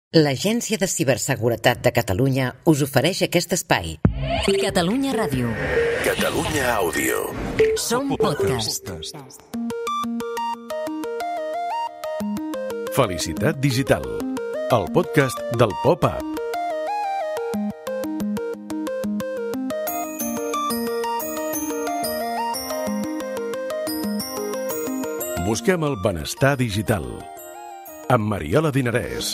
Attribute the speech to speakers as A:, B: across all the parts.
A: L'Agència de Ciberseguretat de Catalunya us ofereix aquest espai.
B: Catalunya Ràdio.
C: Catalunya Àudio.
B: Som podcast.
C: Felicitat Digital, el podcast del Pop-Up. Busquem el benestar digital. Amb Mariola Dinarès.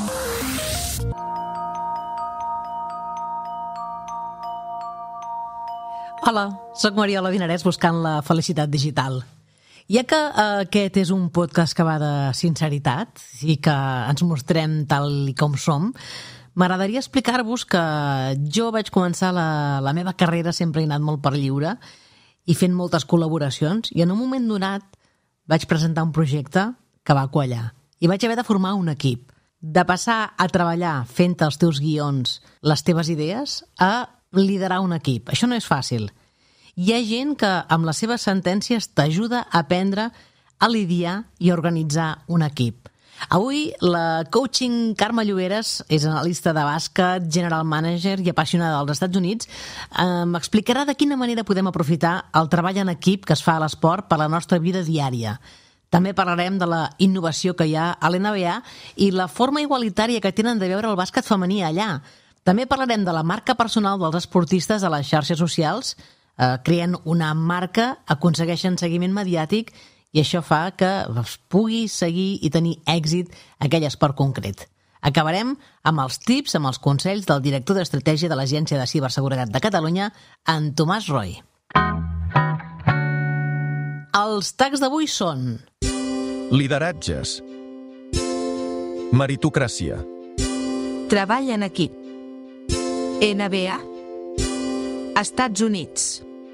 D: Hola, soc Mariola Dinarès buscant la felicitat digital. Ja que aquest és un podcast que va de sinceritat i que ens mostrem tal i com som, m'agradaria explicar-vos que jo vaig començar la meva carrera, sempre he anat molt per lliure i fent moltes col·laboracions, i en un moment donat vaig presentar un projecte que va quallar i vaig haver de formar un equip. De passar a treballar fent els teus guions, les teves idees, a liderar un equip. Això no és fàcil. Hi ha gent que amb les seves sentències t'ajuda a aprendre a lidiar i a organitzar un equip. Avui la coaching Carme Lloberes és analista de bàsquet, general manager i apassionada dels Estats Units. M'explicarà de quina manera podem aprofitar el treball en equip que es fa a l'esport per a la nostra vida diària. També parlarem de la innovació que hi ha a l'NBA i la forma igualitària que tenen de veure el bàsquet femení allà. També parlarem de la marca personal dels esportistes a les xarxes socials. Creen una marca, aconsegueixen seguiment mediàtic i això fa que es pugui seguir i tenir èxit aquell esport concret. Acabarem amb els tips, amb els consells del director d'estratègia de l'Agència de Ciberseguretat de Catalunya, en Tomàs Roy. Els tags d'avui són:
E: lideratges, meritocràcia,
F: treball en equip, NBA, Estats Units,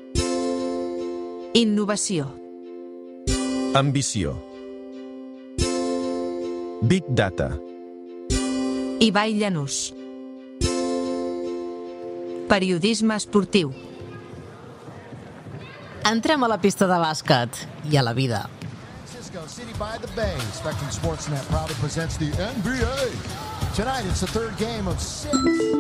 F: innovació,
E: ambició, big data,
F: Ibai Llanús, periodisme esportiu.
D: Entrem a la pista de bàsquet i a la vida.
G: City by the Bay. Spectrum Sportsnet proudly presents the NBA. Tonight it's the third game of 6.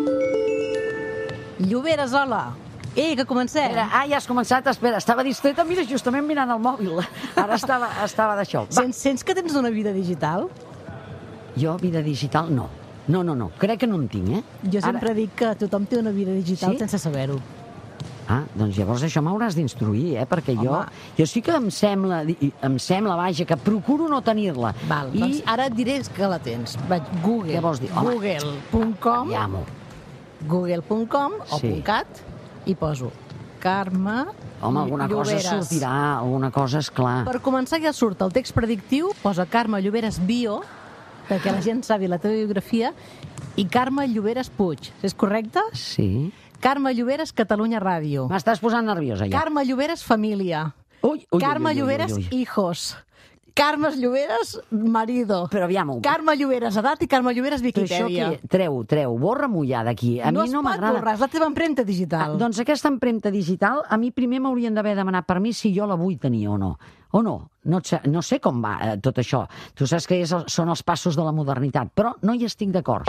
D: Lloberes, hola! Que comencem!
H: Ja has començat, espera, estava distreta, mira, justament mirant el mòbil. Ara estava d'això.
D: Sents que tens una vida digital?
H: Jo, vida digital, no. No, crec que no en tinc,
D: Jo sempre dic que tothom té una vida digital sense saber-ho.
H: Doncs llavors això m'hauràs d'instruir, perquè jo sí que em sembla, vaja, que procuro no tenir-la.
D: Val, doncs ara et diré que la tens. Vaig Google.
H: Què vols dir?
D: Google.com Google.com o .cat i poso Carme
H: alguna cosa sortirà, alguna cosa, esclar.
D: Per començar ja surt el text predictiu, posa Carme Lloberes Bio, perquè la gent sabi la teva biografia, i Carme Lloberes Puig. És correcte?
H: Sí.
D: Carme Lloberes Catalunya Ràdio.
H: M'estàs posant nerviosa, ja.
D: Carme Lloberes Família. Carme Lloberes Hijos. Carme Lloberes Marido.
H: Però aviam-ho.
D: Carme Lloberes Edat i Carme Lloberes Wikipedia.
H: Però això treu, borra-m'ho ja d'aquí.
D: No es pot borrar, és la teva empremta digital.
H: Doncs aquesta empremta digital, a mi primer m'haurien d'haver demanat permís si jo la vull tenir o no. O no? No sé com va tot això. Tu saps que són els passos de la modernitat, però no hi estic d'acord.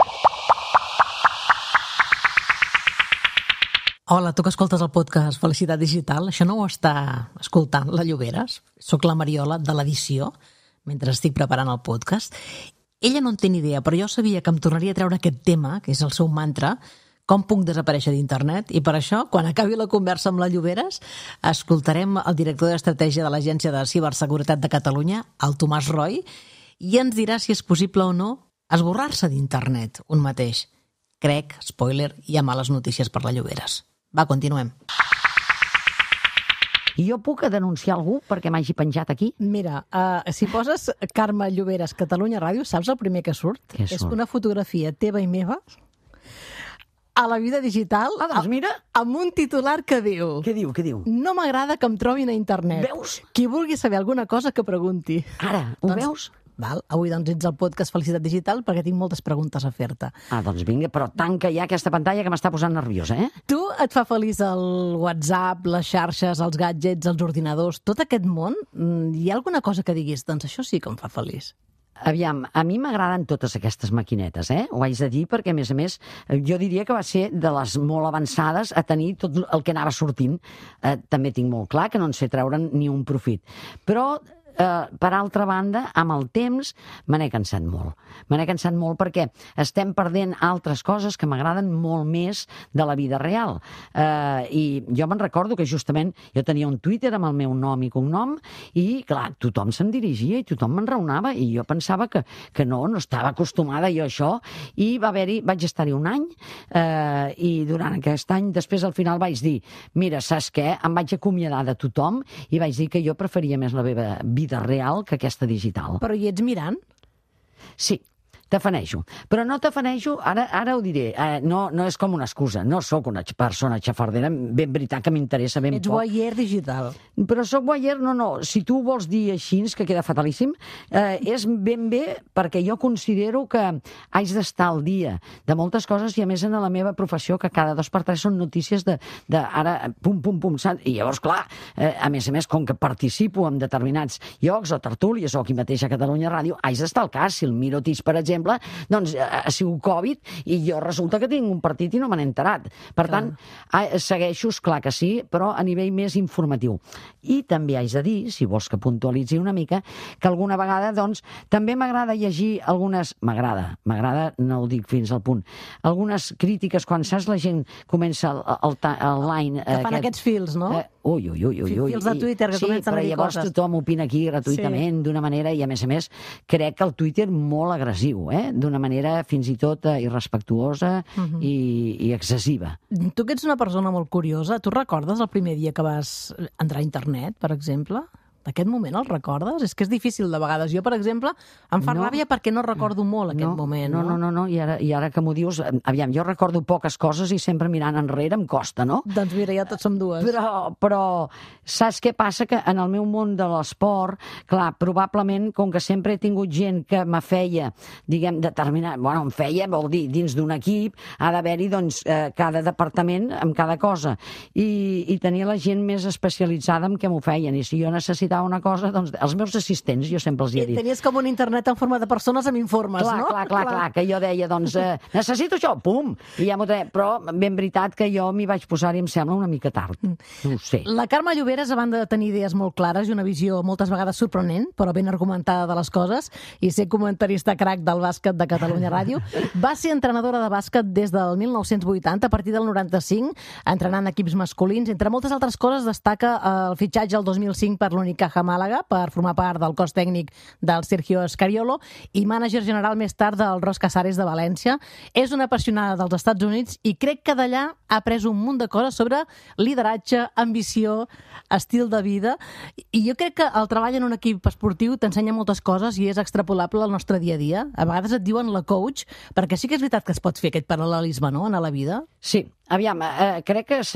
D: Hola, tu que escoltes el podcast Felicitat Digital, això no ho està escoltant la Lloberes? Soc la Mariola de l'edició, mentre estic preparant el podcast. Ella no en té ni idea, però jo sabia que em tornaria a treure aquest tema, que és el seu mantra, com puc desaparèixer d'internet, i per això, quan acabi la conversa amb la Lloberes, escoltarem el director d'estratègia de l'Agència de Ciberseguretat de Catalunya, el Tomàs Roy, i ens dirà si és possible o no esborrar-se d'internet un mateix. Crec, spoiler, hi ha males notícies per la Lloberes. Va, continuem.
H: I jo puc denunciar algú perquè m'hagi penjat aquí?
D: Mira, si poses Carme Lloberes Catalunya Ràdio, saps el primer que surt?
H: Què surt?
D: És una fotografia teva i meva a la vida digital,
H: doncs mira,
D: amb un titular que diu...
H: Què diu?
D: No m'agrada que em trobin a internet.
H: Veus?
D: Qui vulgui saber alguna cosa que pregunti.
H: Ara, ho veus?
D: Val, avui doncs ets al podcast Felicitat Digital perquè tinc moltes preguntes a fer-te.
H: Doncs vinga, però tanca ja aquesta pantalla que m'està posant nerviosa,
D: Tu et fa feliç el WhatsApp, les xarxes, els gadgets, els ordinadors, tot aquest món? Hi ha alguna cosa que diguis, doncs això sí que em fa feliç?
H: Aviam, a mi m'agraden totes aquestes maquinetes, ho haig de dir, perquè, a més, jo diria que va ser de les molt avançades a tenir tot el que anava sortint. També tinc molt clar que no en sé treure'n ni un profit. Però, per altra banda, amb el temps me n'he cansat molt. Me n'he cansat molt perquè estem perdent altres coses que m'agraden molt més de la vida real. I jo me'n recordo que justament jo tenia un Twitter amb el meu nom i cognom i, clar, tothom se'm dirigia i tothom m'enraonava i jo pensava que no estava acostumada jo a això i vaig estar-hi un any i durant aquest any després al final vaig dir, mira, saps què? Em vaig acomiadar de tothom i vaig dir que jo preferia més la meva vida real que aquesta digital.
D: Però hi ets mirant?
H: Sí, tafanejo. Però no tafanejo, ara ho diré, no és com una excusa, no sóc una persona xafardera, ben veritat que m'interessa ben poc.
D: Ets voyeur digital.
H: Però sóc voyeur, no, si tu vols dir així, que queda fatalíssim, és ben bé perquè jo considero que haig d'estar al dia de moltes coses i a més en la meva professió que cada 2 per 3 són notícies de ara, pum, saps? I llavors, clar, a més, com que participo en determinats llocs o tertúlies o aquí mateix a Catalunya Ràdio, haig d'estar al cas. Si el Mirotic, per exemple, doncs ha sigut Covid i jo resulta que tinc un partit i no me n'he enterat. Per tant, segueixo, esclar que sí, però a nivell més informatiu. I també haig de dir, si vols que puntualitzi una mica, que alguna vegada, doncs, també m'agrada llegir algunes... M'agrada, no ho dic fins al punt. Algunes crítiques, quan saps la gent comença el line...
D: Que fan aquests fils, no?
H: Ui.
D: Fils de Twitter que comencen a dir coses.
H: Sí, però llavors tothom opina aquí gratuïtament, d'una manera, i a més, crec que el Twitter molt agressiu, d'una manera fins i tot irrespectuosa i excessiva.
D: Tu que ets una persona molt curiosa, tu recordes el primer dia que vas entrar a internet, per exemple? Aquest moment el recordes? És que és difícil de vegades. Jo, per exemple, em fa ràbia perquè no recordo molt aquest moment.
H: No. I ara que m'ho dius, aviam, jo recordo poques coses i sempre mirant enrere em costa, no?
D: Doncs mira, ja tots som dues.
H: Però saps què passa? Que en el meu món de l'esport, clar, probablement, com que sempre he tingut gent que me feia, diguem, determinat... Bueno, em feia, vol dir, dins d'un equip, ha d'haver-hi, doncs, cada departament amb cada cosa. I tenia la gent més especialitzada en què m'ho feien. I si jo necessitava una cosa, doncs els meus assistents, jo sempre els hi he dit.
D: Tenies com un internet en forma de persones amb informes, no?
H: Clar, que jo deia, doncs, necessito això, pum, i ja m'ho deia. Però ben veritat que jo m'hi vaig posar-hi, em sembla, una mica tard. No ho sé.
D: La Carme Lloberes, a banda de tenir idees molt clares i una visió moltes vegades sorprenent, però ben argumentada de les coses, i ser comentarista crac del bàsquet de Catalunya Ràdio, va ser entrenadora de bàsquet des del 1980, a partir del 95, entrenant equips masculins. Entre moltes altres coses, destaca el fitxatge el 2005 per l'Unicaja Màlaga per formar part del cos tècnic del Sergio Scariolo i mànager general més tard del Ros Casares de València. És una apassionada dels Estats Units i crec que d'allà ha après un munt de coses sobre lideratge, ambició, estil de vida, i jo crec que el treball en un equip esportiu t'ensenya moltes coses i és extrapolable al nostre dia a dia. A vegades et diuen la coach, perquè sí que és veritat que es pot fer aquest paral·lelisme, no?, en la vida.
H: Sí, aviam, crec que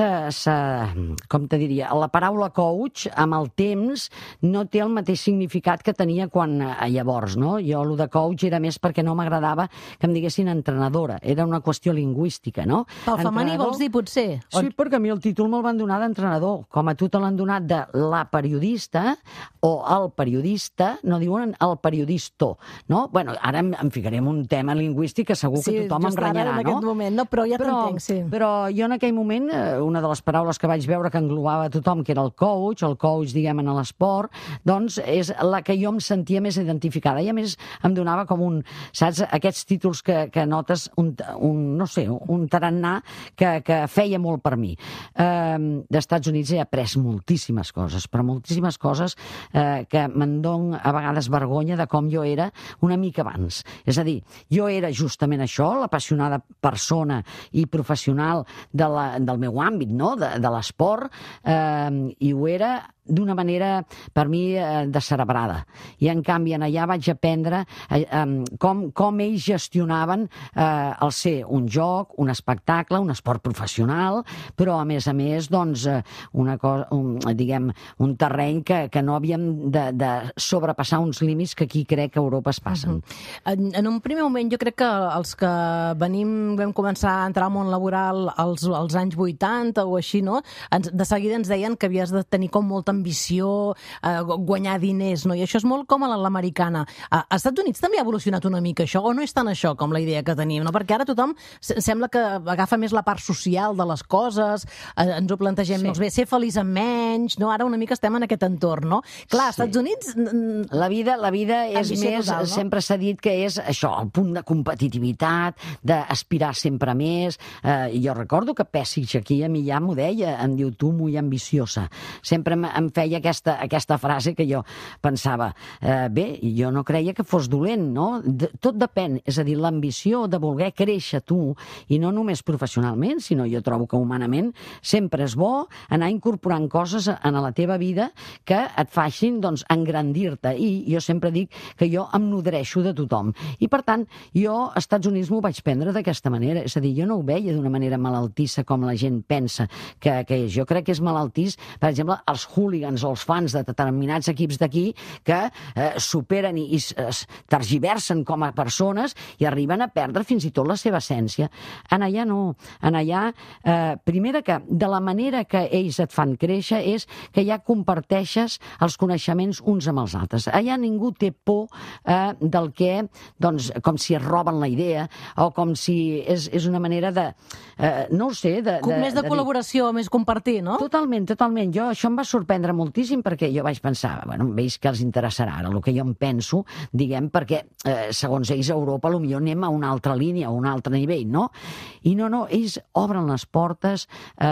H: com te diria, la paraula coach amb el temps no té el mateix significat que tenia quan llavors, no? Jo, el de coach era més perquè no m'agradava que em diguessin entrenadora, era una qüestió lingüística, no?
D: Pel femení vols dir, potser?
H: Sí, perquè a mi el títol me'l van donar d'entrenador, com a tu te l'han donat de la periodista o el periodista, no diuen el periodisto, no? Bueno, ara em ficaré en un tema lingüístic que segur que tothom em renyarà, no?
D: En aquest moment, no? Però ja t'entenc, sí.
H: Però jo en aquell moment, una de les paraules que vaig veure que englobava tothom, que era el coach, diguem, en l'esport, doncs és la que jo em sentia més identificada. I a més em donava com un, saps, aquests títols que notes no sé, un tarannà que feia molt per mi. D'Estats Units he après moltíssimes coses, però moltíssimes coses que me'n dono a vegades vergonya de com jo era una mica abans. És a dir, jo era justament això, l'apassionada persona i professional del meu àmbit, no?, de l'esport, i ho era d'una manera, per mi, descerebrada. I, en canvi, allà vaig aprendre com ells gestionaven el ser un joc, un espectacle, un esport professional, professional, però a més, doncs, una cosa, un terreny que no havíem de sobrepassar uns límits que aquí crec que a Europa es passen.
D: En un primer moment jo crec que els que vam començar a entrar al món laboral als anys 80 o així, no? De seguida ens deien que havies de tenir com molta ambició, guanyar diners, no? I això és molt com a l'americana. Als Estats Units també ha evolucionat una mica això, o no és tan això com la idea que tenim, no? Perquè ara tothom sembla que agafa més la part social de les coses, ens ho plantegem, sí. Doncs bé, ser feliç amb menys, no? Ara una mica estem en aquest entorn, no? Clar, als Estats Units...
H: La vida és més, total, no? Sempre s'ha dit que és això, el punt de competitivitat, d'aspirar sempre més. Jo recordo que Pessic aquí a mi ja m'ho deia, em diu, tu muy ambiciosa. Sempre em feia aquesta frase que jo pensava, bé, jo no creia que fos dolent, no? Tot depèn, és a dir, l'ambició de voler créixer tu, i no només professionalment, sinó jo trobo que humanament sempre és bo anar incorporant coses en la teva vida que et facin, doncs, engrandir-te. I jo sempre dic que jo em nodreixo de tothom. I, per tant, jo als Estats Units m'ho vaig prendre d'aquesta manera. És a dir, jo no ho veia d'una manera malaltissa com la gent pensa que és. Jo crec que és malaltís, per exemple, els hooligans o els fans de determinats equips d'aquí que superen i tergiversen com a persones i arriben a perdre fins i tot la seva essència. En allà no. En allà, primera que de la manera que ells et fan créixer és que ja comparteixes els coneixements uns amb els altres. Allà ningú té por del que, doncs, com si es roben la idea o com si és una manera de, no ho sé,
D: més de col·laboració, més compartir, no?
H: Totalment. Jo, això em va sorprendre moltíssim perquè jo vaig pensar, bueno, veig que els interessarà ara el que jo em penso, diguem, perquè segons ells a Europa potser anem a una altra línia, a un altre nivell, no? I no, ells obren les portes,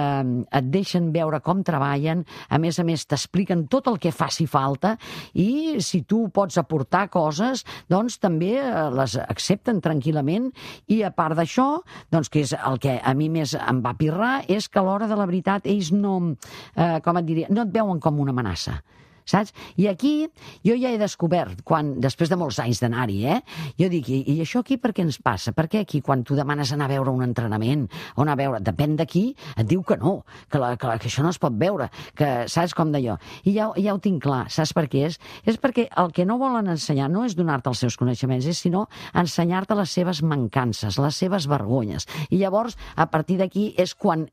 H: et deixen veure com treballen, a més t'expliquen tot el que faci falta i si tu pots aportar coses, doncs també les accepten tranquil·lament i a part d'això, doncs que és el que a mi més em va pirrar, és que a l'hora de la veritat ells no, com et diria, no et veuen com una amenaça. Saps? I aquí jo ja he descobert, després de molts anys d'anar-hi, jo dic, i això aquí per què ens passa? Per què aquí quan tu demanes anar a veure un entrenament o anar a veure, depèn d'aquí, et diu que no, que això no es pot veure, que saps com d'allò? I ja ho tinc clar, saps per què és? És perquè el que no volen ensenyar no és donar-te els seus coneixements, és sinó ensenyar-te les seves mancances, les seves vergonyes. I llavors, a partir d'aquí és quan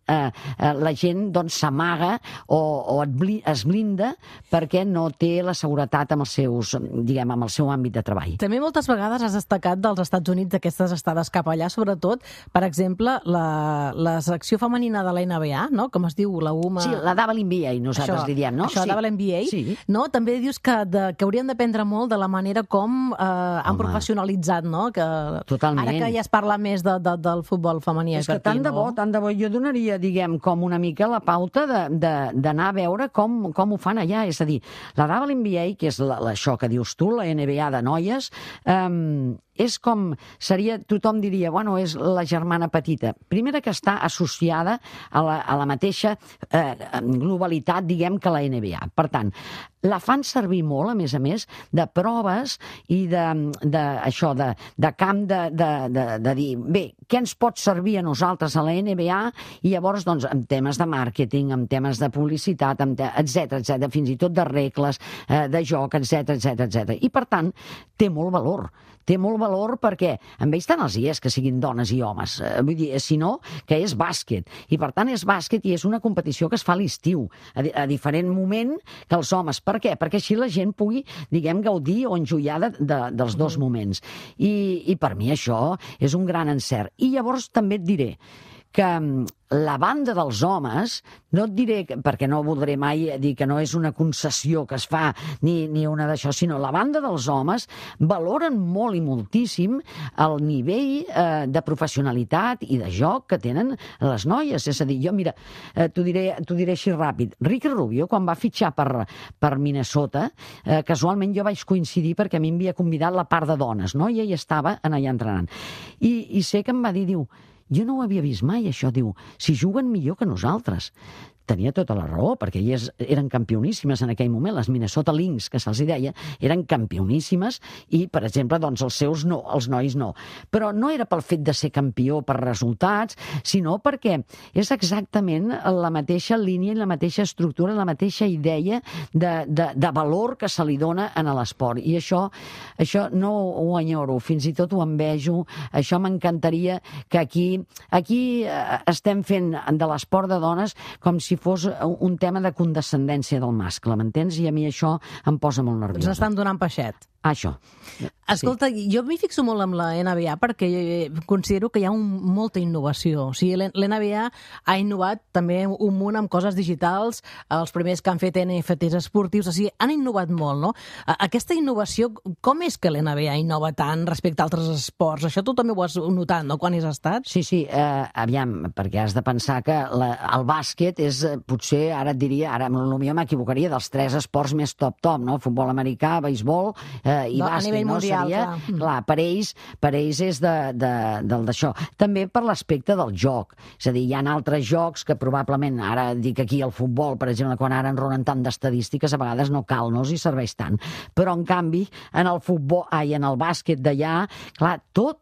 H: la gent doncs s'amaga o es blinda perquè no té la seguretat amb els seus, diguem, amb el seu àmbit de treball.
D: També moltes vegades has destacat dels Estats Units d'aquestes estades cap allà, sobretot, per exemple, la secció femenina de la NBA, no? Com es diu, la UMA...
H: Sí, la WNBA, nosaltres li diem, no?
D: Això, la WNBA, sí. No? També dius que haurien d'aprendre molt de la manera com han professionalitzat, no?
H: Totalment.
D: Ara que ja es parla més del futbol femení.
H: És que tant de bo, jo donaria, diguem, com una mica la pauta d'anar a veure com ho fan allà, és a dir, la WNBA, que és això que dius tu, la NBA de noies, és com, tothom diria, bueno, és la germana petita. Primera que està associada a la mateixa globalitat, diguem, que la NBA. Per tant, la fan servir molt, a més, de proves i de camp de dir, bé, què ens pot servir a nosaltres a la NBA? I llavors, doncs, en temes de màrqueting, en temes de publicitat, etc., fins i tot de regles, de joc, etc. I, per tant, té molt valor. Té molt valor perquè amb ells tant els hi és que siguin dones i homes. Vull dir, sinó que és bàsquet. I per tant és bàsquet i és una competició que es fa a l'estiu, a diferent moment que els homes. Per què? Perquè així la gent pugui, diguem, gaudir o enjoiar dels dos moments. I per mi això és un gran encert. I llavors també et diré que la banda dels homes, no et diré, perquè no voldré mai dir que no és una concessió que es fa ni una d'això, sinó la banda dels homes valoren molt i moltíssim el nivell de professionalitat i de joc que tenen les noies. És a dir, jo, mira, t'ho diré així ràpid. Ricky Rubio, quan va fitxar per Minnesota, casualment jo vaig coincidir perquè a mi m'havia convidat la part de dones, no? I ell estava allà entrenant. I sé que em va dir, diu, jo no ho havia vist mai, això, diu, si juguen millor que nosaltres. tenia tota la raó, perquè elles eren campioníssimes en aquell moment, les Minnesota Lynx, que se'ls deia, eren campioníssimes i, per exemple, doncs els seus no, els nois no. Però no era pel fet de ser campió per resultats, sinó perquè és exactament la mateixa línia i la mateixa estructura, la mateixa idea de valor que se li dona en l'esport. I això no ho enyoro, fins i tot ho envejo. Això m'encantaria que aquí estem fent de l'esport de dones com si fos un tema de condescendència del mascle, m'entens? I a mi això em posa molt nerviosa.
D: Ens estan donant peixet.
H: Això.
D: Escolta, jo m'hi fixo molt amb la NBA perquè considero que hi ha molta innovació. O sigui, l'NBA ha innovat també un munt amb coses digitals, els primers que han fet NFTs esportius, o sigui, han innovat molt, no? Aquesta innovació, com és que l'NBA innova tant respecte a altres esports? Això tu també ho has notat, no?, quan hi has estat?
H: Sí, aviam, perquè has de pensar que el bàsquet és, potser, ara et diria, ara potser m'equivocaria, dels 3 esports més top, no? Futbol americà, beisbol i bàsquet,
D: a nivell mundial,
H: clar, per ells és d'això. També per l'aspecte del joc. És a dir, hi ha altres jocs que probablement, ara dic aquí el futbol, per exemple, quan ara enronen tant d'estadístiques, a vegades no cal, no els hi serveix tant. Però, en canvi, en el bàsquet d'allà, clar, tot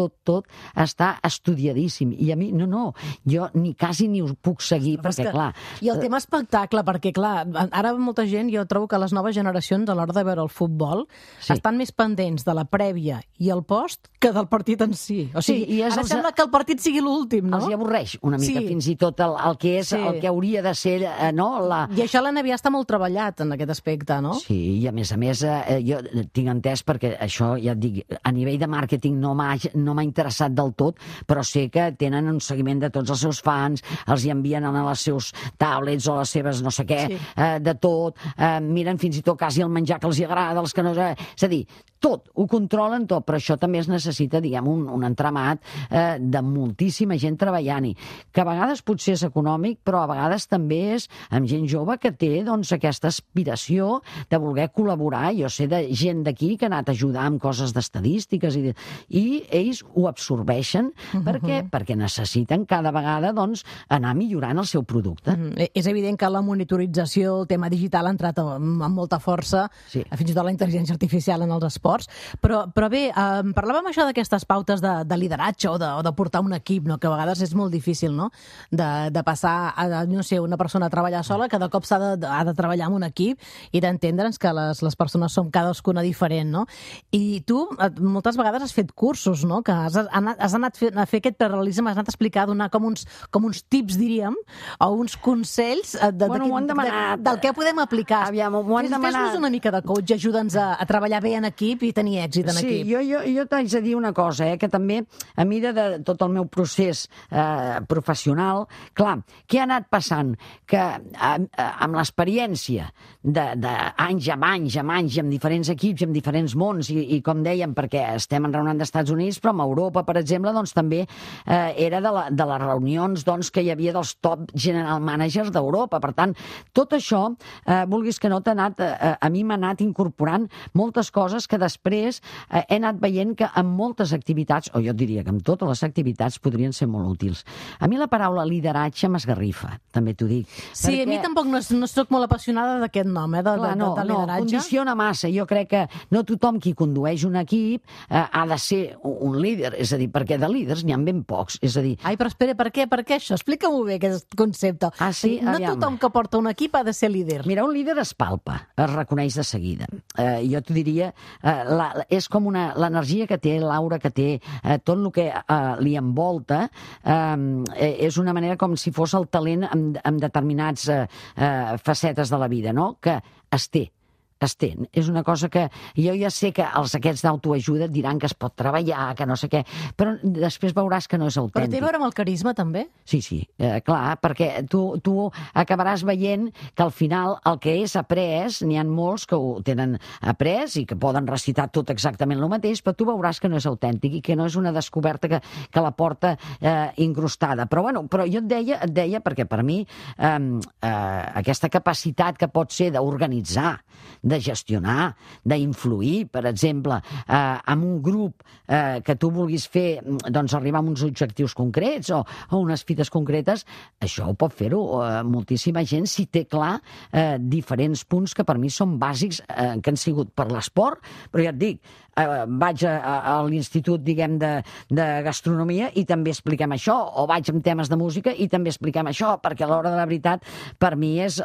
H: està estudiadíssim. I a mi, jo quasi ni ho puc seguir, perquè, clar...
D: I el tema espectacle, perquè, clar, ara molta gent, jo trobo que les noves generacions, a l'hora de veure el futbol, estan més pendents de la prèvia i el post que del partit en si. O sigui, ara sembla que el partit sigui l'últim, no?
H: Els hi avorreix una mica, fins i tot el que és el que hauria de ser, no? I
D: això la NBA està molt treballat en aquest aspecte, no?
H: Sí, i a més, jo tinc entès, perquè això, ja et dic, a nivell de màrqueting no m'ha interessat del tot, però sé que tenen un seguiment de tots els seus fans, els hi envien a les seus tablets o les seves no sé què, de tot, miren fins i tot quasi el menjar que els hi agrada, els que no... És a dir, tot, ho controlen tot, però això també es necessita, diguem, un entramat de moltíssima gent treballant-hi, que a vegades potser és econòmic, però a vegades també és amb gent jove que té, doncs, aquesta aspiració de voler col·laborar. Jo sé de gent d'aquí que ha anat a ajudar amb coses d'estadístiques i ells ho absorbeixen perquè necessiten cada vegada, doncs, anar millorant el seu producte.
D: És evident que la monitorització, el tema digital ha entrat amb molta força, fins i tot la intel·ligència artificial en els esports, però bé, parlàvem això d'aquestes pautes de lideratge o de portar un equip, no? Que a vegades és molt difícil, no?, de passar a, no sé, una persona a treballar sola, que de cop ha de treballar amb un equip i d'entendre'ns que les persones som cadascuna diferent, no? I tu moltes vegades has fet cursos, no?, que has anat a fer aquest paral·lelisme, has anat a explicar, a donar com uns tips, diríem, o uns consells del que podem aplicar.
H: Aviam, m'ho han demanat.
D: Fes-nos una mica de coach, ajuda'ns a treballar bé en equip i tenir èxit en equip.
H: Sí, jo t'haig de dir una cosa, que també, a mida de tot el meu procés professional, clar, què ha anat passant? Que amb l'experiència d'anys amb anys, amb diferents equips, amb diferents mons, i com dèiem, perquè estem enraonant d'Estats Units, però amb Europa, per exemple, doncs també era de les reunions doncs, que hi havia dels top general managers d'Europa. Per tant, tot això, vulguis que no, a mi m'ha anat incorporant moltes coses que després he anat veient que en moltes activitats, o jo diria que en totes les activitats, podrien ser molt útils. A mi la paraula lideratge m'esgarrifa, també t'ho dic.
D: Sí, perquè... a mi tampoc no soc molt apassionada d'aquest nom, de lideratge.
H: No, condiciona massa. Jo crec que no tothom qui condueix un equip ha de ser un líder, és a dir, perquè de líders n'hi ha ben pocs, és a dir...
D: Ai, però espera, per què això? Explica-m'ho bé, aquest concepte.
H: Sí?
D: No tothom que porta un equip ha de ser líder.
H: Mira, un líder es palpa, es reconeix de seguida. Jo t'ho diria, és com l'energia que té, l'aura que té, tot el que li envolta, és una manera com si fos el talent en determinats facetes de la vida, no?, que es té. És una cosa que jo ja sé que aquests d'autoajuda et diran que es pot treballar, que no sé què, però després veuràs que no és autèntic.
D: Però té a veure amb el carisma, també?
H: Sí, clar, perquè tu acabaràs veient que al final el que és après, n'hi ha molts que ho tenen après i que poden recitar tot exactament el mateix, però tu veuràs que no és autèntic i que no és una descoberta que la porta incrustada. Però jo et deia perquè per mi aquesta capacitat que pot ser d'organitzar, de gestionar, d'influir, per exemple, en un grup que tu vulguis fer, doncs arribar a uns objectius concrets o unes fites concretes, això ho pot fer-ho moltíssima gent si té clar diferents punts que per mi són bàsics, que han sigut per l'esport, però ja et dic, vaig a l'institut, diguem, de gastronomia i també expliquem això, o vaig amb temes de música i també expliquem això, perquè a l'hora de la veritat, per mi és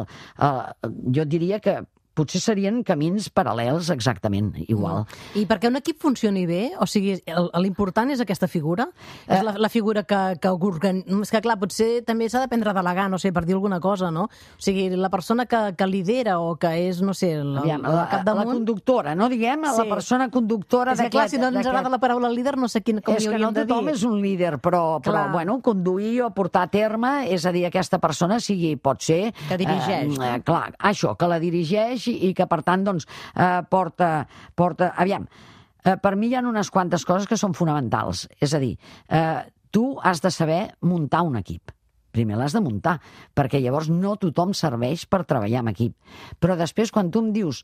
H: jo diria que potser serien camins paral·lels exactament igual.
D: I perquè un equip funcioni bé, o sigui, l'important és aquesta figura? És la figura que és que, clar, potser també s'ha d'aprendre a delegar, no sé, per dir alguna cosa, no? O sigui, la persona que lidera o que és, no sé,
H: la conductora, no diguem? La persona conductora
D: d'aquest... És que, clar, si no ens agrada la paraula líder, no sé com hi hauríem de dir.
H: És que no tothom és un líder, però bueno, conduir o portar a terme, és a dir, aquesta persona pot ser...
D: Que dirigeix.
H: Clar, això, que la dirigeix i que, per tant, doncs, porta... Aviam, per mi hi ha unes quantes coses que són fonamentals. És a dir, tu has de saber muntar un equip. Primer l'has de muntar, perquè llavors no tothom serveix per treballar en equip. Però després, quan tu em dius,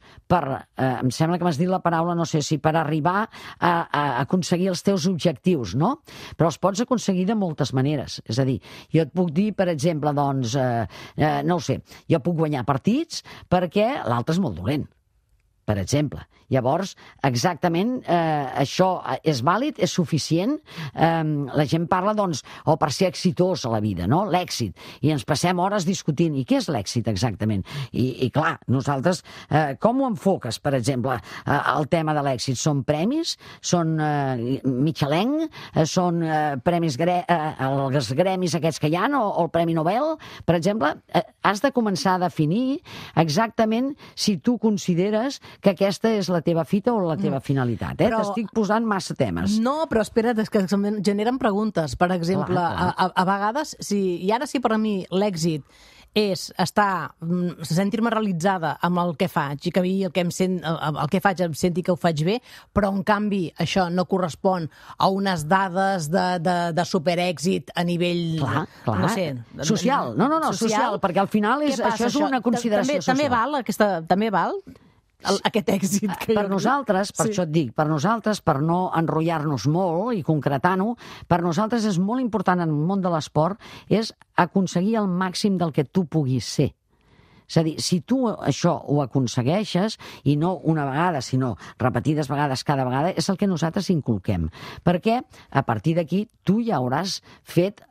H: em sembla que m'has dit la paraula, no sé si per arribar a aconseguir els teus objectius, no? Però els pots aconseguir de moltes maneres. És a dir, jo et puc dir, per exemple, doncs, no ho sé, jo puc guanyar partits perquè l'altre és molt dolent, per exemple. Llavors, exactament, això és vàlid, és suficient. La gent parla, doncs, per ser exitós a la vida, no? L'èxit. I ens passem hores discutint. I què és l'èxit, exactament? I clar, nosaltres, com ho enfoques, per exemple, el tema de l'èxit? Són premis? Són Michelin? Són premis, els gremis aquests que hi ha, o el Premi Nobel? Per exemple, has de començar a definir exactament si tu consideres que aquesta és la teva fita o la teva finalitat. T'estic posant massa temes.
D: No, però espera't, és que em generen preguntes. Per exemple, a vegades, i ara sí per a mi l'èxit és sentir-me realitzada amb el que faig i que el que faig em senti que ho faig bé, però en canvi això no correspon a unes dades de superèxit a nivell...
H: No sé, social. No, social, perquè al final això és una consideració social.
D: També val aquest èxit que
H: per nosaltres, per això et dic, per nosaltres, per no enrotllar-nos molt i concretar-ho, per nosaltres és molt important en el món de l'esport és aconseguir el màxim del que tu puguis ser. És a dir, si tu això ho aconsegueixes, i no una vegada, sinó repetides vegades cada vegada, és el que nosaltres inculquem. Perquè a partir d'aquí tu ja hauràs fet,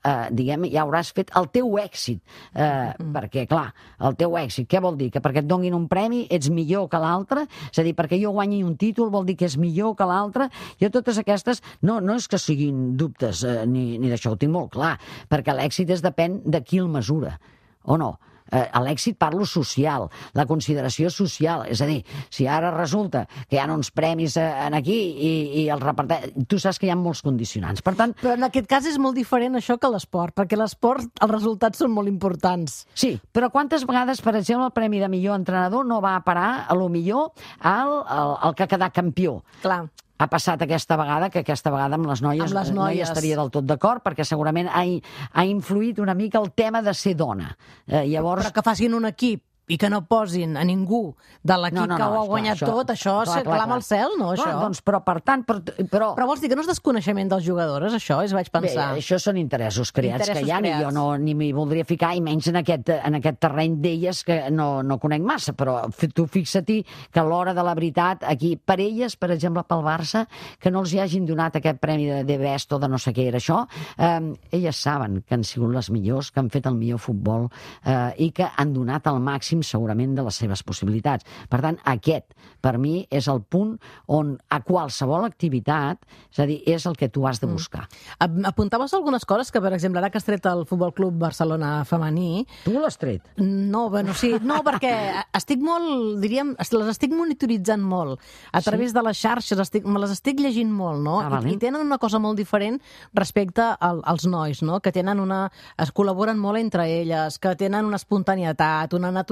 H: el teu èxit. Perquè, clar, el teu èxit, què vol dir? Que perquè et donin un premi ets millor que l'altre? És a dir, perquè jo guanyi un títol vol dir que és millor que l'altre? Jo totes aquestes, no és que siguin dubtes ni d'això, ho tinc molt clar, perquè l'èxit depèn de qui el mesura, o no? L'èxit parlo social, la consideració social, és a dir, si ara resulta que hi ha uns premis aquí i els reparteix, tu saps que hi ha molts condicionants, per tant...
D: Però en aquest cas és molt diferent això que l'esport, perquè l'esport els resultats són molt importants.
H: Sí, però quantes vegades, per exemple, el premi de millor entrenador no va a parar, a lo millor, al que ha quedat campió?
D: Clar.
H: Ha passat aquesta vegada, que aquesta vegada amb les noies no hi estaria del tot d'acord, perquè segurament ha influït una mica el tema de ser dona.
D: Però que facin un equip i que no posin a ningú de l'equip que ho ha guanyat tot, això clama al cel, no, això?
H: Doncs, però per tant... Però
D: vols dir que no és desconeixement dels jugadors, això? Vaig pensar.
H: Bé, això són interessos creats que hi ha, i jo ni m'hi voldria ficar, i menys en aquest terreny d'elles que no conec massa, però tu fixa-t'hi que a l'hora de la veritat, aquí, per elles, per exemple, pel Barça, que no els hi hagin donat aquest premi de best o de no sé què era això, elles saben que han sigut les millors, que han fet el millor futbol i que han donat el màxim segurament de les seves possibilitats. Per tant, aquest, per mi, és el punt on a qualsevol activitat, és a dir, és el que tu has de buscar.
D: Apuntaves algunes coses que, per exemple, ara que has tret el Futbol Club Barcelona femení...
H: Tu l'has tret?
D: No, bueno, sí. No, perquè estic molt, diríem, les estic monitoritzant molt. A través de les xarxes me les estic llegint molt, no? I tenen una cosa molt diferent respecte als nois, no? Que tenen es col·laboren molt entre elles, que tenen una espontanietat, una naturalitat,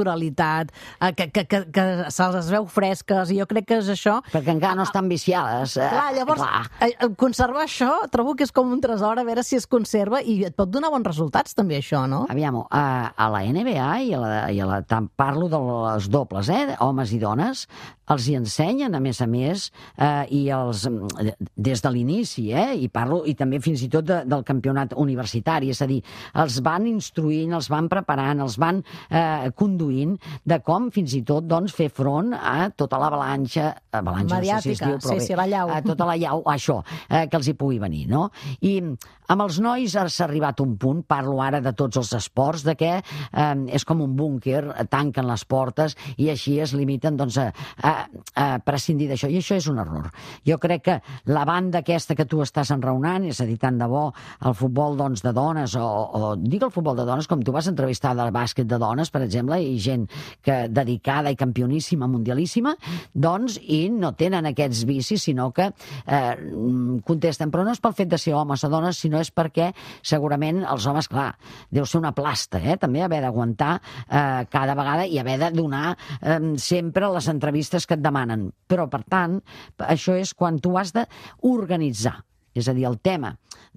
D: naturalitat, que se'ls es veu fresques, i jo crec que és això.
H: Perquè encara no estan viciades.
D: Clar, llavors, conservar això trobo que és com un tresor, a veure si es conserva, i et pot donar bons resultats també això, no?
H: Aviam, a la NBA tant parlo de les dobles, homes i dones, els hi ensenyen, a més, i des de l'inici, i també fins i tot del campionat universitari, és a dir, els van instruint, els van preparant, els van conduint de com fins i tot fer front a tota l'avalanxa
D: mediàtica,
H: no sé si es diu,
D: la llau.
H: a tota la llau, això, que els hi pugui venir, no? I amb els nois s'ha arribat a un punt, parlo ara de tots els esports, de que és com un búnquer, tanquen les portes i així es limiten a prescindir d'això, i això és un error. Jo crec que la banda aquesta que tu estàs enraonant, és a dir, tant de bo el futbol de dones, o dic el futbol de dones com tu vas entrevistar de bàsquet de dones, per exemple, i gent dedicada i campioníssima, mundialíssima, i no tenen aquests vicis, sinó que contesten, però no és pel fet de ser homes o dones, sinó és perquè segurament els homes, clar, deu ser una plasta, també haver d'aguantar cada vegada i haver de donar sempre les entrevistes que et demanen. Però, per tant, això és quan tu has d'organitzar. És a dir, el tema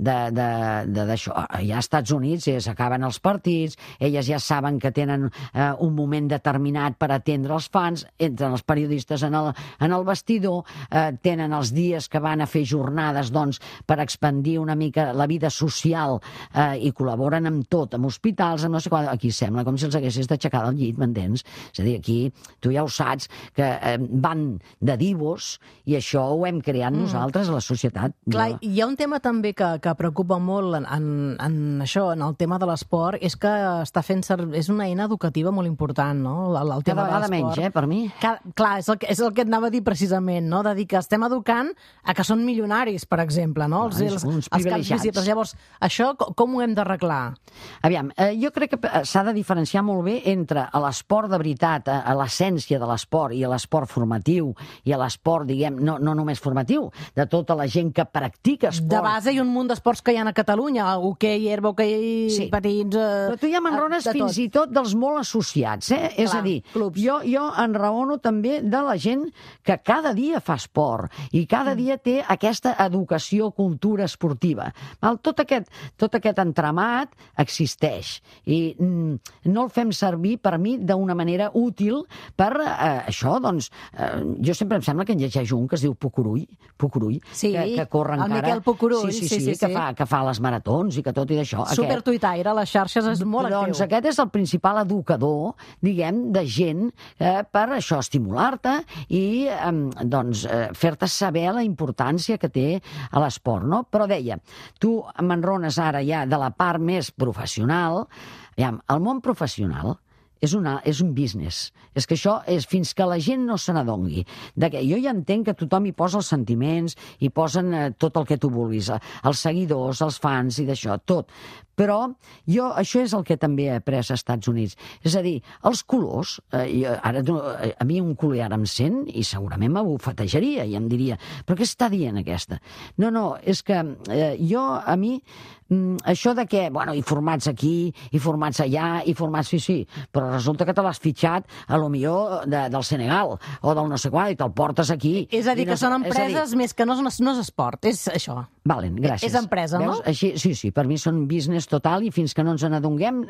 H: d'això, ja als Estats Units s'acaben els partits, elles ja saben que tenen un moment determinat per atendre els fans, entren els periodistes en el vestidor, tenen els dies que van a fer jornades per expandir una mica la vida social i col·laboren amb tot, amb hospitals, amb no sé quan. Aquí sembla com si els haguessis d'aixecar del llit, m'entens? És a dir, aquí tu ja ho saps, que van de divos, i això ho hem creat nosaltres a la societat.
D: Clar, hi ha un tema també que preocupa molt en això, en el tema de l'esport, és que és una eina educativa molt important, no? El tema
H: cada vegada menys, per mi.
D: Clar, és el que et anava a dir precisament, no? De dir que estem educant a que són milionaris, per exemple, no?
H: Uns privilegiats.
D: Llavors, això com ho hem d'arreglar?
H: Aviam, jo crec que s'ha de diferenciar molt bé entre l'esport de veritat, a l'essència de l'esport, i a l'esport formatiu, i a l'esport, diguem, no només formatiu, de tota la gent que practica esport.
D: De base hi ha un munt d'esports que hi ha a Catalunya, hoquei, herba, hoquei, patins...
H: Però tu ja m'enraones fins i tot dels molt associats, És a dir, jo enraono també de la gent que cada dia fa esport i cada dia té aquesta educació, cultura esportiva. Tot aquest entramat existeix i no el fem servir, per mi, d'una manera útil per això, jo sempre em sembla que en llegeix un que es diu Pucurull, que corre encara.
D: El Pucurull,
H: que fa les maratons i que tot i d'això.
D: Supertuitaire, a les xarxes és molt actiu.
H: Doncs aquest és el principal educador, diguem, de gent per això, estimular-te i fer-te saber la importància que té a l'esport, no? Però deia, tu m'enrones ara ja de la part més professional. El món professional és un business. És que això és fins que la gent no se n'adongui. Jo ja entenc que tothom hi posa els sentiments, hi posen tot el que tu vulguis, els seguidors, els fans i d'això, tot. Però això és el que també he après als Estats Units. És a dir, els colors, a mi un culer ara em sent i segurament m'abufetejaria i em diria, però què està dient aquesta? No, és que a mi això de que, i formats aquí, i formats allà, i formats sí, però resulta que te l'has fitxat a lo millor del Senegal o del no sé quan i te'l portes aquí.
D: És a dir, que són empreses més que no és esport, és això.
H: Valen, gràcies.
D: És empresa, no?
H: Sí, per mi són business total i fins que no ens n'adonguem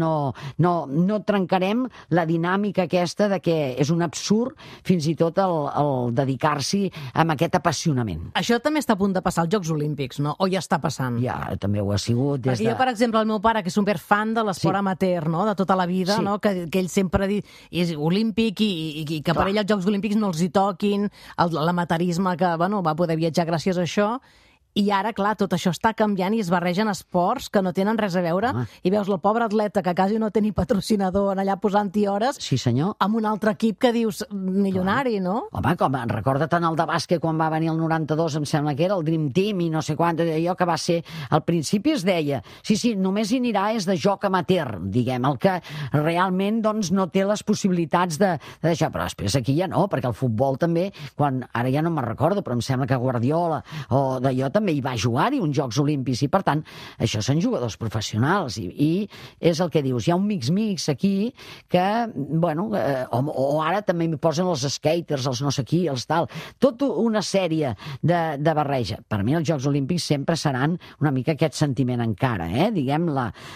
H: no trencarem la dinàmica aquesta de que és un absurd fins i tot el dedicar-s'hi amb aquest apassionament.
D: Això també està a punt de passar als Jocs Olímpics, no? O ja està passant?
H: Ja, també ho ha sigut.
D: Perquè jo, per exemple, el meu pare, que és superfan de l'esport amateur, no? De tota la vida, no? Que ell sempre ha dit és olímpic i que per ell els Jocs Olímpics no els hi toquin, l'amateurisme que va poder viatjar gràcies a això. I ara, clar, tot això està canviant i es barregen esports que no tenen res a veure. I veus el pobre atleta que quasi no té ni patrocinador en allà posant-hi hores.
H: Sí, senyor.
D: Amb un altre equip que dius milionari, no?
H: Home, recorda't en el de bàsquet quan va venir el 92, em sembla que era el Dream Team i no sé quant, allò que va ser... Al principi es deia, sí, només hi anirà és de joc amateur, diguem, el que realment no té les possibilitats de deixar. Però després aquí ja no, perquè el futbol també, ara ja no me'n recordo, però em sembla que Guardiola o d'allò també també hi va jugar-hi uns Jocs Olímpics, i per tant, això són jugadors professionals, i és el que dius, hi ha un mix aquí que, bueno, o ara també m'hi posen els skaters, els no sé qui, els tal, tota una sèrie de barreja. Per mi els Jocs Olímpics sempre seran una mica aquest sentiment encara, diguem,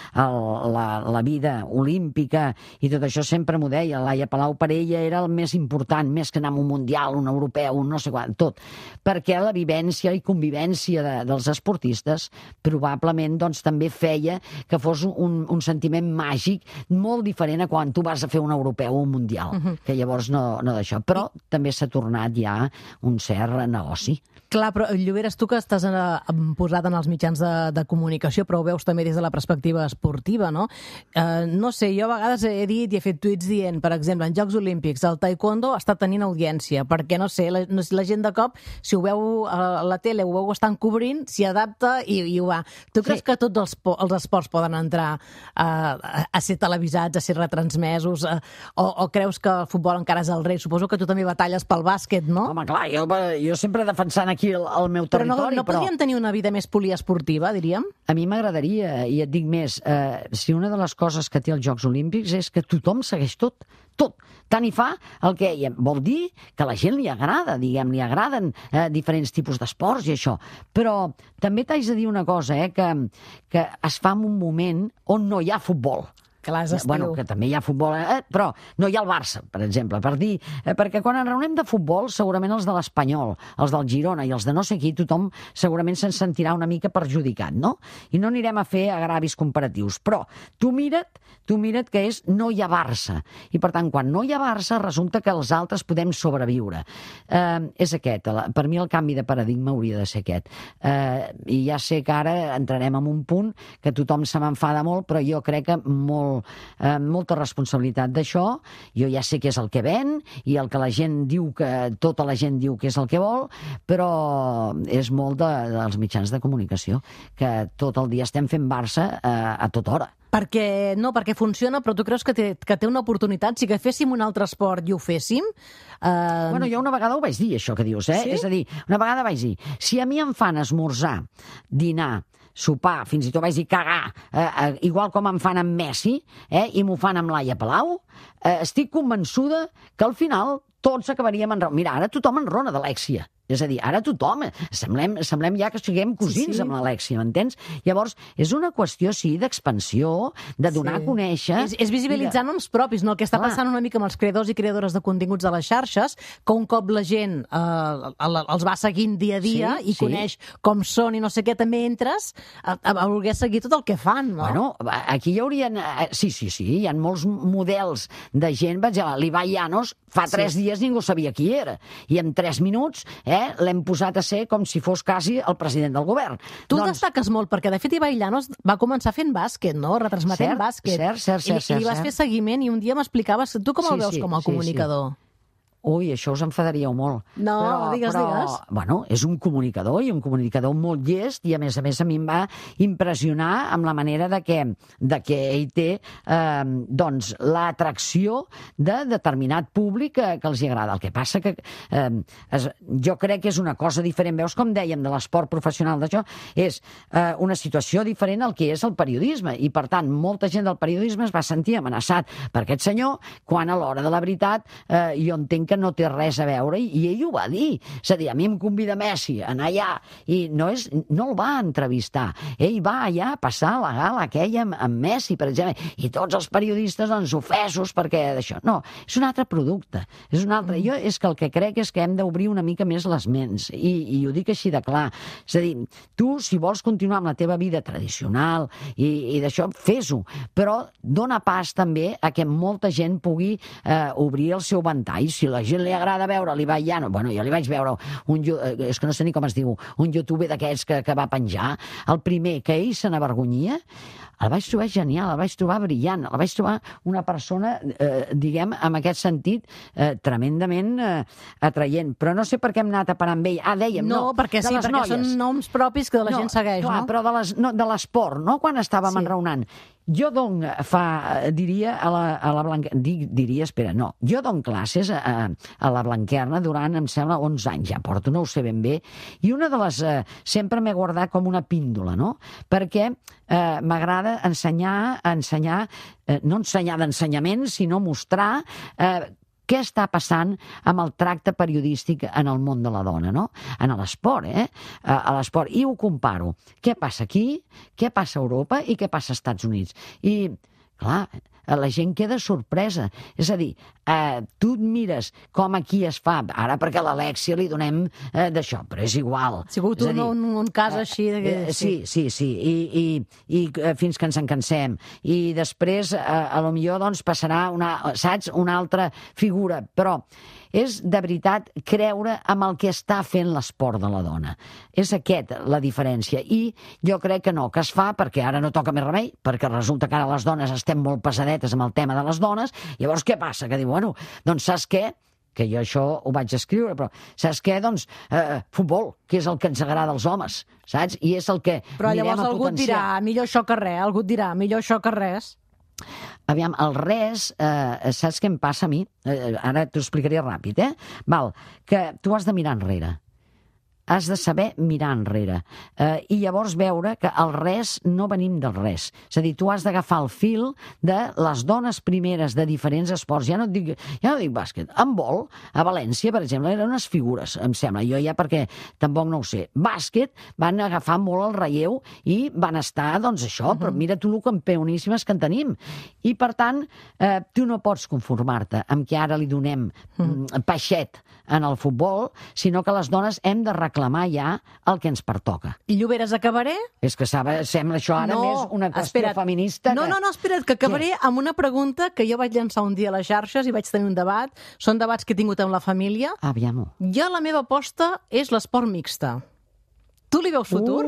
H: la vida olímpica i tot això sempre m'ho deia, Laia Palau per ella era el més important, més que anar a un mundial, un europeu, un no sé quant, tot, perquè la vivència i convivència dels esportistes probablement doncs també feia que fos un sentiment màgic molt diferent a quan tu vas a fer un europeu o un mundial, que llavors no d'això, però també s'ha tornat ja un cert negoci.
D: Clar, però Lloberes, tu que estàs posat en els mitjans de comunicació, però ho veus també des de la perspectiva esportiva, no? No sé, jo a vegades he dit i he fet tuits dient, per exemple, en Jocs Olímpics el taekwondo està tenint audiència, perquè, no sé, la gent de cop, si ho veu a la tele, ho veu estan cobrint, s'hi adapta i ho va. Tu creus que tots els esports poden entrar a ser televisats, a ser retransmesos, o creus que el futbol encara és el rei? Suposo que tu també batalles pel bàsquet, no?
H: Home, clar, jo sempre defensant aquí el meu territori,
D: però no podríem tenir una vida més poliesportiva, diríem?
H: A mi m'agradaria, i et dic més, si una de les coses que té els Jocs Olímpics és que tothom segueix tot. Tant hi fa el que vol dir que a la gent li agrada, diguem, li agraden diferents tipus d'esports i això. Però també t'haig de dir una cosa, que es fa en un moment on no hi ha futbol.
D: Clar, és estiu.
H: Bueno, que també hi ha futbol, però no hi ha el Barça, per exemple, perquè quan ens reunem de futbol, segurament els de l'Espanyol, els del Girona i els de no sé qui, tothom segurament se'n sentirà una mica perjudicat, no? I no anirem a fer agravis comparatius, però tu mira't que no hi ha Barça, i per tant, quan no hi ha Barça, resulta que els altres podem sobreviure. És aquest, per mi el canvi de paradigma hauria de ser aquest. I ja sé que ara entrarem en un punt que tothom se m'enfada molt, però jo crec que molta responsabilitat d'això. Jo ja sé què és el que ven i el que la gent diu, que tota la gent diu que és el que vol, però és molt dels mitjans de comunicació, que tot el dia estem fent Barça a tota hora.
D: Perquè funciona, però tu creus que té una oportunitat? Si que féssim un altre esport i ho féssim...
H: Bueno, jo una vegada ho vaig dir, això que dius,
D: Sí?
H: És a dir, una vegada vaig dir, si a mi em fan esmorzar, dinar, sopar, fins i tot vaig dir cagar, igual com em fan amb Messi, i m'ho fan amb Laia Palau, estic convençuda que al final tots acabaríem enraonant. Mira, ara tothom enrona d'Alèxia. És a dir, ara tothom, semblem ja que siguem cosins amb l'Alèxia, m'entens? Llavors, és una qüestió, sí, d'expansió, de donar a conèixer...
D: És visibilitzar noms propis, no? El que està passant una mica amb els creadors i creadores de continguts a les xarxes, que un cop la gent els va seguint dia a dia i coneix com són i no sé què, també entres a voler seguir tot el que fan, no?
H: Bueno, aquí hi haurien... Sí, hi ha molts models de gent, l'Ibai Llanos, fa 3 dies ningú sabia qui era, i en 3 minuts l'hem posat a ser com si fos quasi el president del govern.
D: Tu destaques molt, perquè de fet Ibai Llanos va començar fent bàsquet, no? Retransmetent bàsquet.
H: Cert.
D: I li vas fer seguiment i un dia m'explicaves, tu com el veus com a comunicador?
H: Ui, això us enfadaríeu molt.
D: No, digues.
H: Bueno, és un comunicador, i un comunicador molt llest, i a més a mi em va impressionar amb la manera de que ell té doncs l'atracció de determinat públic que els hi agrada. El que passa que jo crec que és una cosa diferent. Veus, com dèiem, de l'esport professional d'això, és una situació diferent al que és el periodisme, i per tant, molta gent del periodisme es va sentir amenaçat per aquest senyor, quan a l'hora de la veritat jo entenc que no té res a veure, i ell ho va dir. És a dir, a mi em convida Messi a anar allà, i no el va entrevistar. Ell va allà a passar la gala aquella amb Messi, per exemple, i tots els periodistes ofesos perquè d'això. No, és un altre producte. És un altre. Jo és que el que crec és que hem d'obrir una mica més les ments, i ho dic així de clar. És a dir, tu, si vols continuar amb la teva vida tradicional i d'això, fes-ho, però dona pas també a que molta gent pugui obrir el seu ventall. Si la gent li agrada veure l'Ibai Llanos, bueno, jo li vaig veure és que no sé ni com es diu, un youtuber d'aquests que va penjar, el primer que ell se n'avergonyia, el vaig trobar genial, el vaig trobar brillant, el vaig trobar una persona, diguem, en aquest sentit, tremendament atraient. Però no sé per què hem anat a parar amb ell. Dèiem,
D: perquè sí, perquè són noms propis que la gent segueix,
H: clar,
D: no?
H: Però de l'esport, no? Quan estàvem enraonant. Jo diria classes a la Blanquerna durant, em sembla, 11 anys, ja porto, no ho sé ben bé, i una de les... sempre m'he guardat com una píndola, no? Perquè m'agrada ensenyar, no ensenyar d'ensenyament, sinó mostrar què està passant amb el tracte periodístic en el món de la dona, no? En l'esport, a l'esport. I ho comparo. Què passa aquí, què passa a Europa i què passa als Estats Units? I, clar, la gent queda sorpresa. És a dir, tu et mires com aquí es fa, ara perquè a l'Alèxia li donem d'això, però és igual.
D: Ha sigut un cas així.
H: Sí, i fins que ens en cansem. I després, a lo millor, doncs, passarà una altra figura, però és de veritat creure en el que està fent l'esport de la dona. És aquesta la diferència. I jo crec que no, que es fa perquè ara no toca més remei, perquè resulta que ara les dones estem molt pesadetes amb el tema de les dones. Llavors què passa? Que diu, bueno, doncs saps què? Que jo això ho vaig escriure, però saps què? Doncs futbol, que és el que ens agrada als homes, saps? I és el que
D: però
H: mirem a potenciar.
D: Però llavors algú et dirà, millor això que res, algú et dirà, millor això que res.
H: Aviam, el res, saps què em passa a mi? Ara t'ho explicaria ràpid, Val, que tu has de mirar enrere. Has de saber mirar enrere. I llavors veure que el res no venim del res. És a dir, tu has d'agafar el fil de les dones primeres de diferents esports. Ja no dic bàsquet. En vol, a València, per exemple, eren unes figures, em sembla. Jo ja perquè tampoc no ho sé. Bàsquet van agafar molt el relleu i van estar, doncs, això. Però mira tu el campeoníssimes que en tenim. I, per tant, tu no pots conformar-te amb que ara li donem peixet en el futbol, sinó que les dones hem de reclamar ja el que ens pertoca.
D: I Lloberes, acabaré?
H: És que sembla això ara més una qüestió feminista.
D: No, espera't, que acabaré amb una pregunta que jo vaig llançar un dia a les xarxes i vaig tenir un debat. Són debats que he tingut amb la família.
H: Aviam-ho.
D: Jo la meva aposta és l'esport mixta. Tu li veus futur?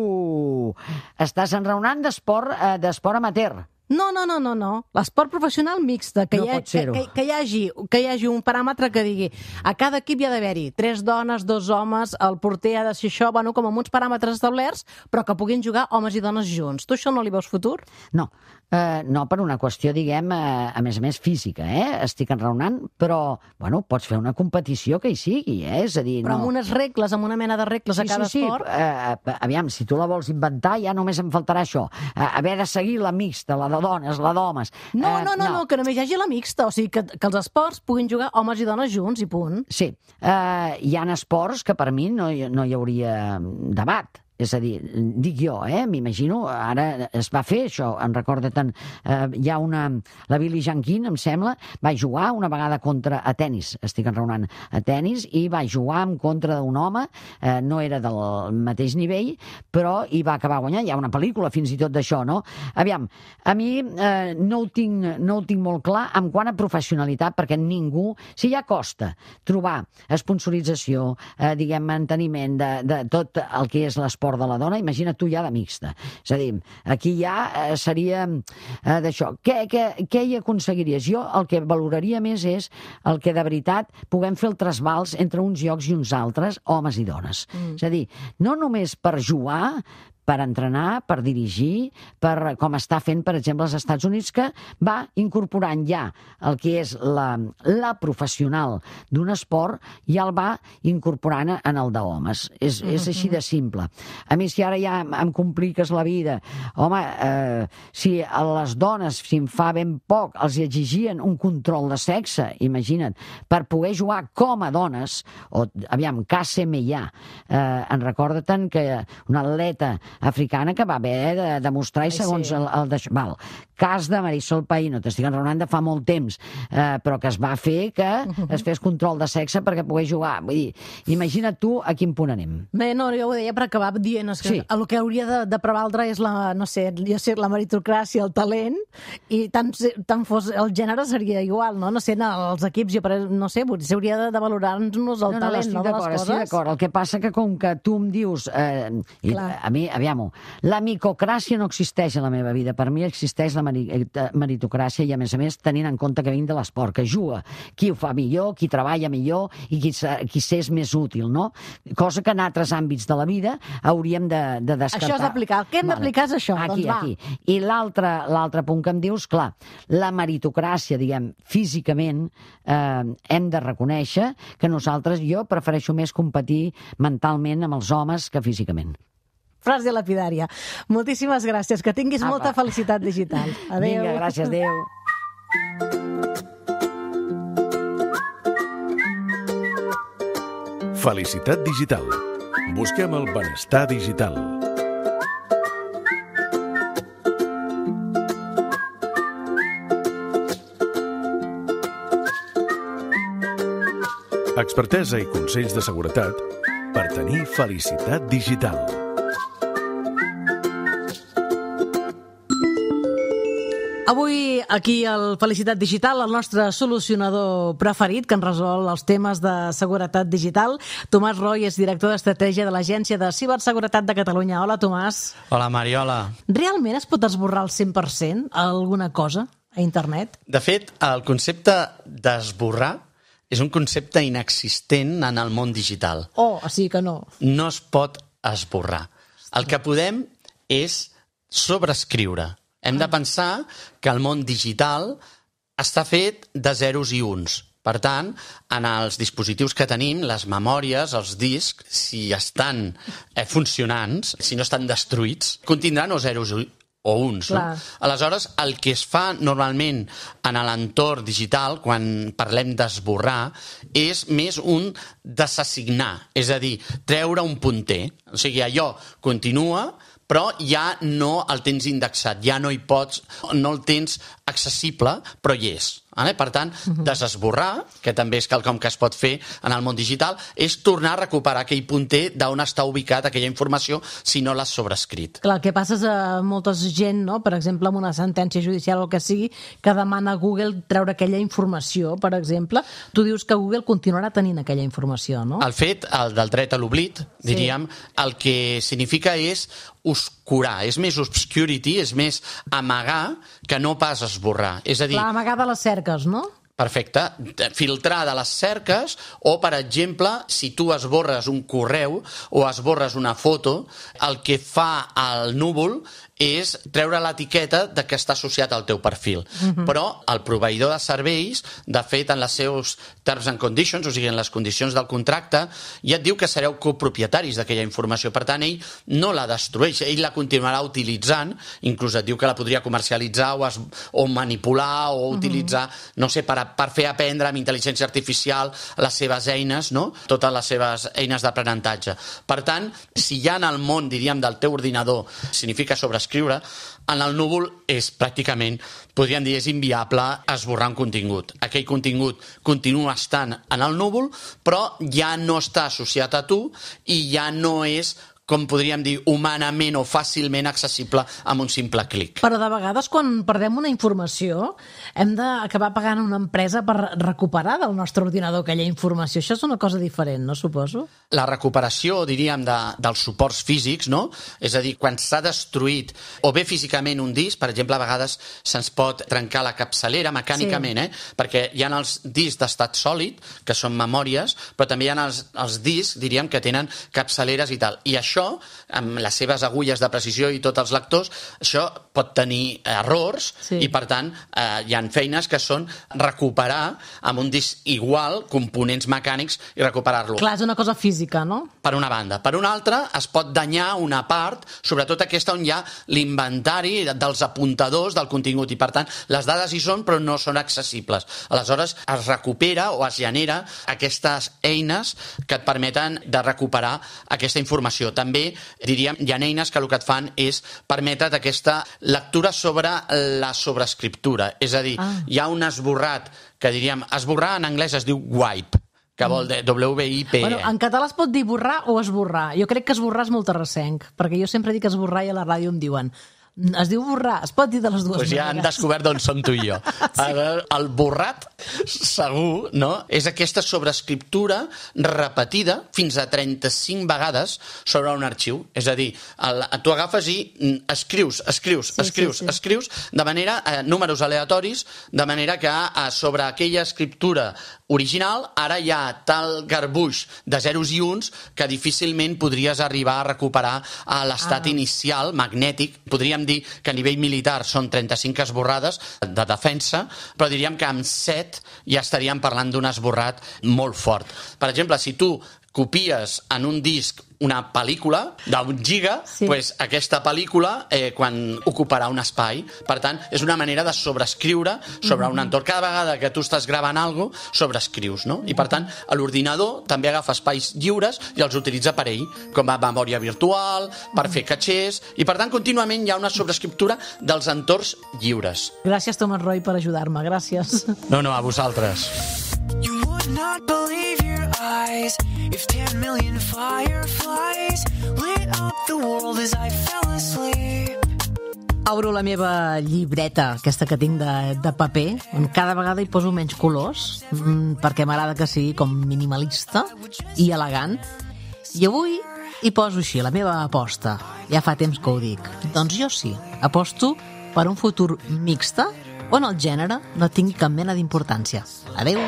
H: Estàs enraonant d'esport amateur.
D: No. L'esport professional mixta, que hi hagi un paràmetre que digui a cada equip hi ha d'haver-hi 3 dones, 2 homes, el porter ha de ser això, bueno, com amb uns paràmetres establerts, però que puguin jugar homes i dones junts. Tu això no li veus futur?
H: No, per una qüestió, diguem, a més física, estic enraonant, però, bueno, pots fer una competició que hi sigui, és a dir...
D: Però amb unes regles, amb una mena de regles a cada esport?
H: Aviam, si tu la vols inventar, ja només em faltarà això, haver de seguir la mixta, la de dones, la d'homes...
D: No, que només hi hagi la mixta, o sigui, que els esports puguin jugar homes i dones junts i punt.
H: Sí, hi ha esports que per mi no hi hauria debat. És a dir, dic jo, m'imagino, ara es va fer això, en recorda tant, hi ha la Billie Jean King, em sembla, va jugar una vegada a tennis, estic enraonant, a tennis, i va jugar en contra d'un home, no era del mateix nivell, però hi va acabar guanyant, hi ha una pel·lícula fins i tot d'això, no? Aviam, a mi no ho tinc molt clar en quant a professionalitat, perquè ningú, si ja costa trobar sponsorització, diguem, manteniment de tot el que és l'esport de la dona, imagina tu ja de mixta. És a dir, aquí ja seria d'això. Què hi aconseguiries? Jo el que valoraria més és el que de veritat puguem fer el trasbals entre uns llocs i uns altres, homes i dones. És a dir, no només per jugar, per entrenar, per dirigir, com està fent, per exemple, als Estats Units, que va incorporant ja el que és la professional d'un esport, ja el va incorporant en el d'homes. És així de simple. A mi, si ara ja em compliques la vida, home, si a les dones, si en fa ben poc, els exigien un control de sexe, imagina't, per poder jugar com a dones, o, aviam, Cassie Meillà, en recorda-te'n que una atleta africana que va haver de demostrar, i segons el d'això... cas de Marisol Païno, t'estic enraonant de fa molt temps, però que es va fer que es fes control de sexe perquè pogués jugar. Vull dir, imagina't tu a quin punt anem.
D: Bé, no, jo ho deia per acabar dient que
H: Sí.
D: el que hauria de prevaldre és la, no sé, jo sé, la meritocràcia, el talent, i tant fos el gènere seria igual, no? No sé, els equips, no sé, potser hauria de valorar-nos el talent, no, de les coses.
H: Estic d'acord. El que passa que com que tu em dius... a mi, aviam-ho, la micocràcia no existeix a la meva vida. Per mi existeix la meritocràcia i, a més, tenint en compte que vinc de l'esport, que juga qui ho fa millor, qui treballa millor i qui s'és més útil, no? Cosa que en altres àmbits de la vida hauríem de descartar.
D: Això és d'aplicar. El que hem d'aplicar és això.
H: Aquí,
D: doncs va.
H: aquí. I l'altre punt que em dius, clar, la meritocràcia, diguem, físicament, hem de reconèixer que nosaltres, jo prefereixo més competir mentalment amb els homes que físicament.
D: Frase lapidària. Moltíssimes gràcies. Que tinguis molta felicitat digital. Adéu.
H: Vinga, gràcies, adéu.
C: Felicitat digital. Busquem el benestar digital. Expertesa i consells de seguretat per tenir felicitat digital.
D: Avui, aquí al Felicitat Digital, el nostre solucionador preferit, que ens resol els temes de seguretat digital, Tomàs Roy, és director d'estratègia de l'Agència de Ciberseguretat de Catalunya. Hola, Tomàs.
I: Hola, Mariola.
D: Realment es pot esborrar al 100% alguna cosa a internet?
I: De fet, el concepte d'esborrar és un concepte inexistent en el món digital.
D: Oh, sí que no.
I: No es pot esborrar. El que podem és sobreescriure. Hem de pensar que el món digital està fet de zeros i uns. Per tant, en els dispositius que tenim, les memòries, els discs, si estan funcionants, si no estan destruïts, contindran o zeros o uns. No? Aleshores, el que es fa normalment en l'entorn digital, quan parlem d'esborrar, és més un desassignar, és a dir, treure un punter. O sigui, allò continua, però ja no el tens indexat, ja no hi pots, no el tens accessible, però hi és. Per tant, desesborrar, que també és quelcom que es pot fer en el món digital, és tornar a recuperar aquell punter d'on està ubicat aquella informació si no l'has sobrescrit.
D: Clar, el que passa és a molta gent, no? Per exemple, amb una sentència judicial o el que sigui, que demana a Google treure aquella informació, per exemple. Tu dius que Google continuarà tenint aquella informació, no?
I: El fet del dret a l'oblit, diríem, el que significa és oscurar, és més obscurity, és més amagar que no pas esborrar. És a dir...
D: Clar, amagar de les cerques, no?
I: Perfecte. Filtrar de les cerques o, per exemple, si tu esborres un correu o esborres una foto, el que fa el núvol és treure l'etiqueta de que està associat al teu perfil. Però el proveïdor de serveis, de fet, en les seus terms and conditions, o sigui, en les condicions del contracte, ja et diu que sereu copropietaris d'aquella informació. Per tant, ell no la destrueix, ell la continuarà utilitzant, inclús et diu que la podria comercialitzar o manipular o utilitzar, no sé, per fer aprendre amb intel·ligència artificial les seves eines, no? Totes les seves eines d'aprenentatge. Per tant, si ja en el món, diríem, del teu ordinador significa sobreescriure, en el núvol és pràcticament, podríem dir, és inviable esborrar un contingut. Aquell contingut continua estant en el núvol, però ja no està associat a tu i ja no és, com podríem dir, humanament o fàcilment accessible amb un simple clic.
D: Però de vegades, quan perdem una informació, hem d'acabar pagant una empresa per recuperar del nostre ordinador aquella informació. Això és una cosa diferent, no, suposo?
I: La recuperació, diríem, dels suports físics, no? És a dir, quan s'ha destruït o bé físicament un disc, per exemple, a vegades se'ns pot trencar la capçalera mecànicament, perquè hi ha els discs d'estat sòlid, que són memòries, però també hi ha els discs, diríem, que tenen capçaleres i tal. I això, amb les seves agulles de precisió i tots els lectors, això pot tenir errors i, per tant, hi ha feines que són recuperar amb un disc igual components mecànics i recuperar-lo.
D: Clar, és una cosa física, no?
I: Per una banda. Per una altra, es pot danyar una part, sobretot aquesta on hi ha l'inventari dels apuntadors del contingut i, per tant, les dades hi són però no són accessibles. Aleshores, es recupera o es genera aquestes eines que et permeten de recuperar aquesta informació. També també, diríem, hi ha eines que el que et fan és permetre't aquesta lectura sobre la sobrescriptura. És a dir, hi ha un esborrat que diríem... Esborrar en anglès es diu wipe, que vol dir W-I-P-E.
D: Bueno, en català es pot dir borrar o esborrar. Jo crec que esborrar és molt terrassenc, perquè jo sempre dic esborrar i a la ràdio em diuen es diu borrar, es pot dir de les dues maneres.
I: Ja han descobert d'on som tu i jo. El borrat, segur, no? És aquesta sobrescriptura repetida fins a 35 vegades sobre un arxiu. És a dir, tu agafes i escrius, de manera, números aleatoris, de manera que sobre aquella escriptura original ara hi ha tal garbuix de zeros i uns que difícilment podries arribar a recuperar a l'estat inicial, magnètic. Podríem dir que a nivell militar són 35 esborrades de defensa, però diríem que amb 7 ja estaríem parlant d'un esborrat molt fort. Per exemple, si tu copies en un disc una pel·lícula d'un giga, doncs aquesta pel·lícula quan ocuparà un espai. Per tant, és una manera de sobrescriure sobre un entorn. Cada vegada que tu estàs gravant alguna cosa, sobrescrius, no? I per tant, l'ordinador també agafa espais lliures i els utilitza per ell, com a memòria virtual, per fer catxers, i per tant, contínuament hi ha una sobrescriptura dels entorns lliures.
D: Gràcies, Thomas Roy, per ajudar-me. Gràcies.
I: No, a vosaltres.
J: You would not believe your eyes if 10 million fireflies lit up the world as I fell asleep.
D: Obro la meva llibreta, aquesta que tinc de paper, on cada vegada hi poso menys colors, perquè m'agrada que sigui com minimalista i elegant. I avui hi poso així, la meva aposta. Ja fa temps que ho dic. Doncs jo sí, aposto per un futur mixta on el gènere no tingui cap mena d'importància. Adéu!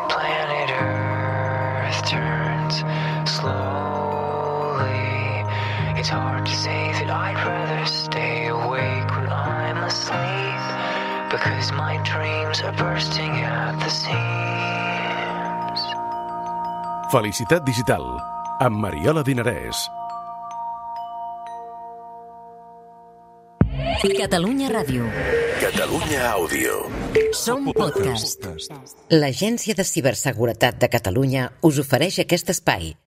J: It's hard to say that I'd rather stay awake when I'm asleep, because my dreams are bursting at the seams.
C: Felicitat digital, amb Mariola Dinarès.
B: Catalunya Ràdio.
C: Catalunya Àudio.
B: Som podcast.
A: L'Agència de Ciberseguretat de Catalunya us ofereix aquest espai.